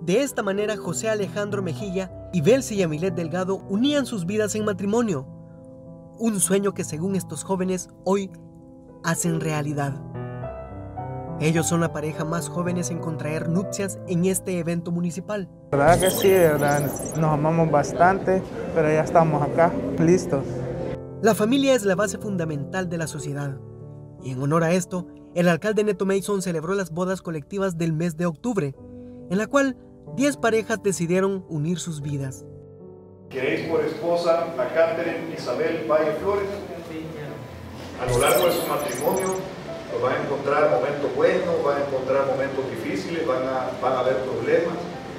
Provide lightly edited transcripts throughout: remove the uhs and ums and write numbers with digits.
De esta manera, José Alejandro Mejía y Belsi Yamilet Delgado unían sus vidas en matrimonio, un sueño que según estos jóvenes hoy hacen realidad. Ellos son la pareja más jóvenes en contraer nupcias en este evento municipal. La verdad que sí, de verdad, nos amamos bastante, pero ya estamos acá, listos. La familia es la base fundamental de la sociedad, y en honor a esto, el alcalde Neto Mason celebró las bodas colectivas del mes de octubre, en la cual 10 parejas decidieron unir sus vidas. ¿Queréis por esposa a Catherine Isabel Valle Flores? A lo largo de su matrimonio pues van a encontrar momentos buenos, van a encontrar momentos difíciles, van a haber problemas.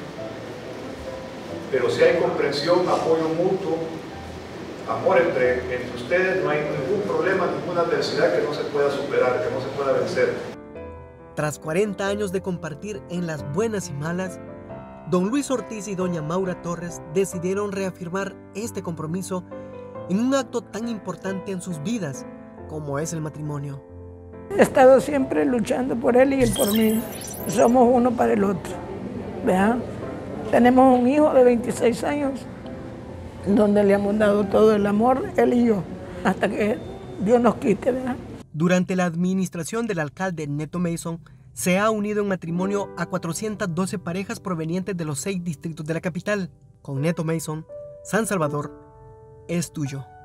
Pero si hay comprensión, apoyo mutuo, amor entre ustedes, no hay ningún problema, ninguna adversidad que no se pueda superar, que no se pueda vencer. Tras 40 años de compartir en las buenas y malas, don Luis Ortiz y doña Maura Torres decidieron reafirmar este compromiso en un acto tan importante en sus vidas como es el matrimonio. He estado siempre luchando por él y él por mí. Somos uno para el otro. ¿Vean? Tenemos un hijo de 26 años donde le hemos dado todo el amor, él y yo, hasta que Dios nos quite. ¿Vean? Durante la administración del alcalde Neto Mason, se ha unido en matrimonio a 412 parejas provenientes de los 6 distritos de la capital. Con Neto Mason, San Salvador es tuyo.